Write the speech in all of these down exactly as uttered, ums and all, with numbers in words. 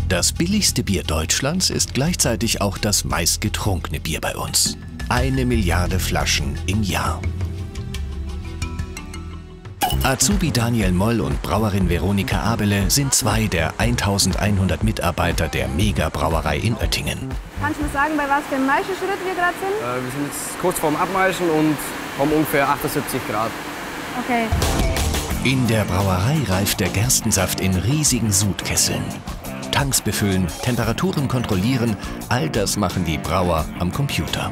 Das billigste Bier Deutschlands ist gleichzeitig auch das meistgetrunkene Bier bei uns. Eine Milliarde Flaschen im Jahr. Azubi Daniel Moll und Brauerin Veronika Abele sind zwei der eintausendeinhundert Mitarbeiter der Mega-Brauerei in Oettingen. Kannst du mir sagen, bei was für einem Maischeschritt wir gerade sind? Äh, wir sind jetzt kurz vorm Abmaischen und haben ungefähr achtundsiebzig Grad. Okay. In der Brauerei reift der Gerstensaft in riesigen Sudkesseln. Tanks befüllen, Temperaturen kontrollieren, all das machen die Brauer am Computer.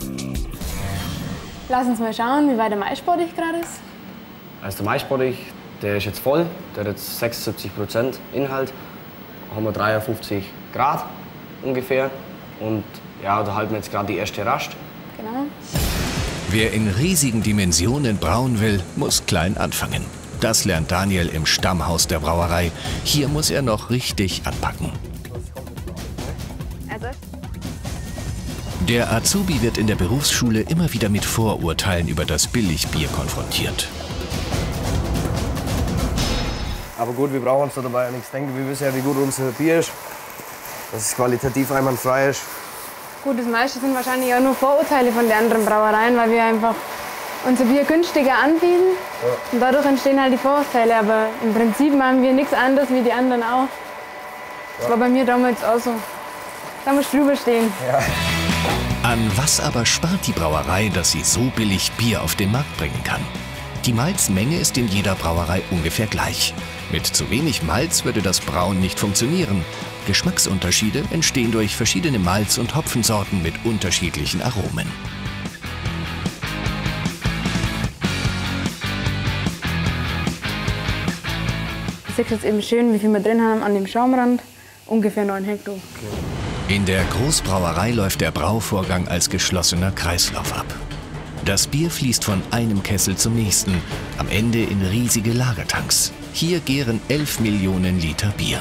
Lass uns mal schauen, wie weit der Maisbottich gerade ist. Also der Maisbottich, der ist jetzt voll, der hat jetzt sechsundsiebzig Prozent Inhalt. Da haben wir dreiundfünfzig Grad ungefähr und ja, da halten wir jetzt gerade die erste Rast. Genau. Wer in riesigen Dimensionen brauen will, muss klein anfangen. Das lernt Daniel im Stammhaus der Brauerei. Hier muss er noch richtig anpacken. Also. Der Azubi wird in der Berufsschule immer wieder mit Vorurteilen über das Billigbier konfrontiert. Aber gut, wir brauchen uns da dabei ja nichts denken. Wir wissen ja, wie gut unser Bier ist, dass es qualitativ einwandfrei ist. Gut, das meiste sind wahrscheinlich auch nur Vorurteile von den anderen Brauereien, weil wir einfach unser Bier günstiger anbieten. Ja. Und dadurch entstehen halt die Vorurteile. Aber im Prinzip machen wir nichts anderes wie die anderen auch. Das war bei mir damals auch so. Da muss drüber stehen. Ja. An was aber spart die Brauerei, dass sie so billig Bier auf den Markt bringen kann? Die Malzmenge ist in jeder Brauerei ungefähr gleich. Mit zu wenig Malz würde das Brauen nicht funktionieren. Geschmacksunterschiede entstehen durch verschiedene Malz- und Hopfensorten mit unterschiedlichen Aromen. Du siehst jetzt eben schön, wie viel wir drin haben an dem Schaumrand. Ungefähr neun Hektar. In der Großbrauerei läuft der Brauvorgang als geschlossener Kreislauf ab. Das Bier fließt von einem Kessel zum nächsten, am Ende in riesige Lagertanks. Hier gären elf Millionen Liter Bier.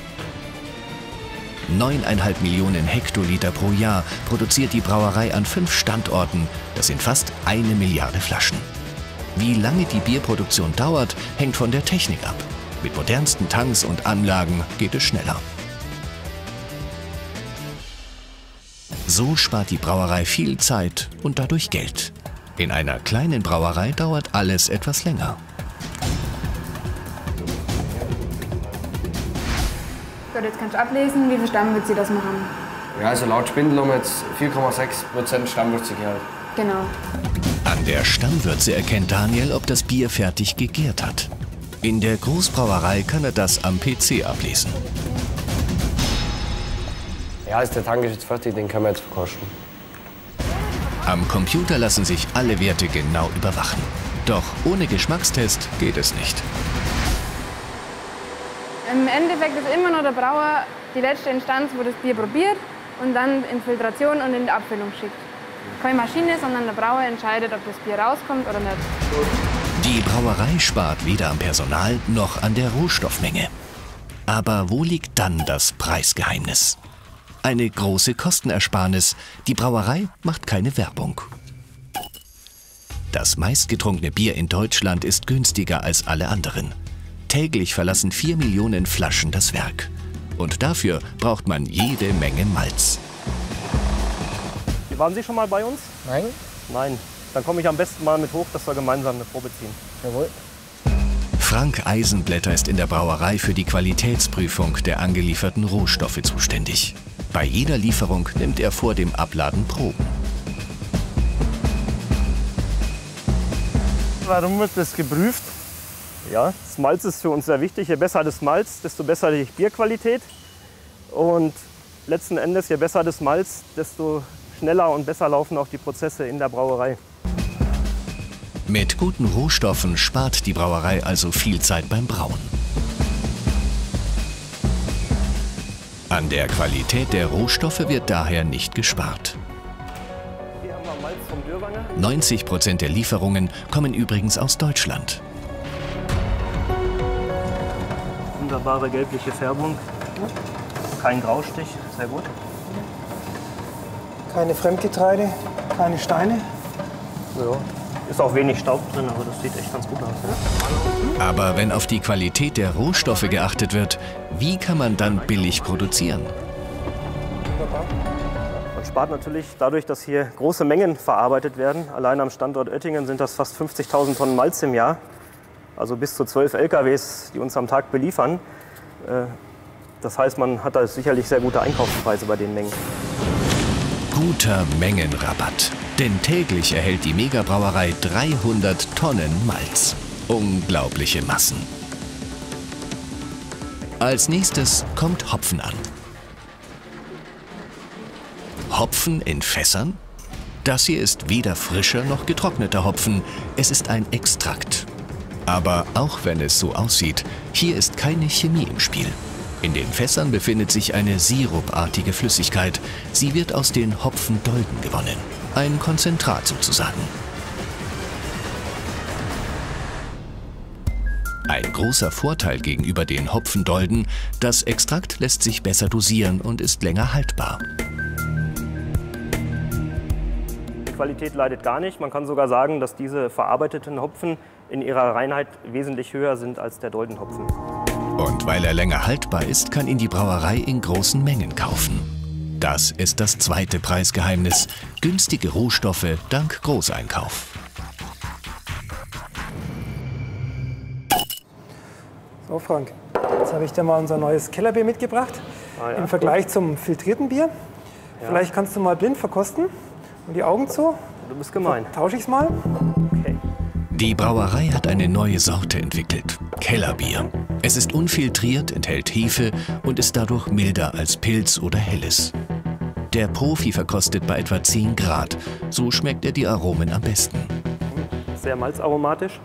Neuneinhalb Millionen Hektoliter pro Jahr produziert die Brauerei an fünf Standorten. Das sind fast eine Milliarde Flaschen. Wie lange die Bierproduktion dauert, hängt von der Technik ab. Mit modernsten Tanks und Anlagen geht es schneller. So spart die Brauerei viel Zeit und dadurch Geld. In einer kleinen Brauerei dauert alles etwas länger. Gut, jetzt kannst du ablesen, wie viel Stammwürze das machen. Ja, also laut Spindel haben wir jetzt vier Komma sechs Prozent Stammwürzegehalt. Genau. An der Stammwürze erkennt Daniel, ob das Bier fertig gegärt hat. In der Großbrauerei kann er das am P C ablesen. Ja, also der Tank ist jetzt fertig, den können wir jetzt verkosten. Am Computer lassen sich alle Werte genau überwachen. Doch ohne Geschmackstest geht es nicht. Im Endeffekt ist immer noch der Brauer die letzte Instanz, wo das Bier probiert und dann in Filtration und in die Abfüllung schickt. Keine Maschine, sondern der Brauer entscheidet, ob das Bier rauskommt oder nicht. Die Brauerei spart weder am Personal noch an der Rohstoffmenge. Aber wo liegt dann das Preisgeheimnis? Eine große Kostenersparnis. Die Brauerei macht keine Werbung. Das meistgetrunkene Bier in Deutschland ist günstiger als alle anderen. Täglich verlassen vier Millionen Flaschen das Werk. Und dafür braucht man jede Menge Malz. Waren Sie schon mal bei uns? Nein. Nein. Dann komme ich am besten mal mit hoch, dass wir gemeinsam eine Probe ziehen. Jawohl. Frank Eisenblätter ist in der Brauerei für die Qualitätsprüfung der angelieferten Rohstoffe zuständig. Bei jeder Lieferung nimmt er vor dem Abladen Proben. Warum wird das geprüft? Ja, das Malz ist für uns sehr wichtig. Je besser das Malz, desto besser die Bierqualität. Und letzten Endes, je besser das Malz, desto schneller und besser laufen auch die Prozesse in der Brauerei. Mit guten Rohstoffen spart die Brauerei also viel Zeit beim Brauen. An der Qualität der Rohstoffe wird daher nicht gespart. Hier haben wir Malz vom Dürrwanger. neunzig Prozent der Lieferungen kommen übrigens aus Deutschland. Wunderbare gelbliche Färbung. Kein Graustich, sehr gut. Keine Fremdgetreide, keine Steine. Ja. Ist auch wenig Staub drin, aber das sieht echt ganz gut aus. Ja? Aber wenn auf die Qualität der Rohstoffe geachtet wird, wie kann man dann billig produzieren? Man spart natürlich dadurch, dass hier große Mengen verarbeitet werden. Allein am Standort Oettingen sind das fast fünfzigtausend Tonnen Malz im Jahr. Also bis zu zwölf L K Ws, die uns am Tag beliefern. Das heißt, man hat da sicherlich sehr gute Einkaufspreise bei den Mengen. Guter Mengenrabatt. Denn täglich erhält die Megabrauerei dreihundert Tonnen Malz. Unglaubliche Massen. Als nächstes kommt Hopfen an. Hopfen in Fässern? Das hier ist weder frischer noch getrockneter Hopfen. Es ist ein Extrakt. Aber auch wenn es so aussieht, hier ist keine Chemie im Spiel. In den Fässern befindet sich eine sirupartige Flüssigkeit. Sie wird aus den Hopfendolden gewonnen. Ein Konzentrat sozusagen. Ein großer Vorteil gegenüber den Hopfendolden: das Extrakt lässt sich besser dosieren und ist länger haltbar. Die Qualität leidet gar nicht. Man kann sogar sagen, dass diese verarbeiteten Hopfen in ihrer Reinheit wesentlich höher sind als der Doldenhopfen. Und weil er länger haltbar ist, kann ihn die Brauerei in großen Mengen kaufen. Das ist das zweite Preisgeheimnis: günstige Rohstoffe dank Großeinkauf. So Frank, jetzt habe ich dir mal unser neues Kellerbier mitgebracht. Ah, ja, im Vergleich gut. zum filtrierten Bier. Ja. Vielleicht kannst du mal blind verkosten und die Augen zu. Du bist gemein. Tausche ich es mal. Okay. Die Brauerei hat eine neue Sorte entwickelt: Kellerbier. Es ist unfiltriert, enthält Hefe und ist dadurch milder als Pilz oder Helles. Der Profi verkostet bei etwa zehn Grad. So schmeckt er die Aromen am besten. Sehr malzaromatisch.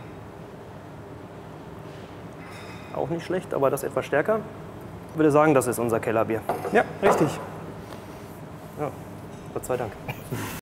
Auch nicht schlecht, aber das etwas stärker. Ich würde sagen, das ist unser Kellerbier. Ja, richtig. Ja, Gott sei Dank.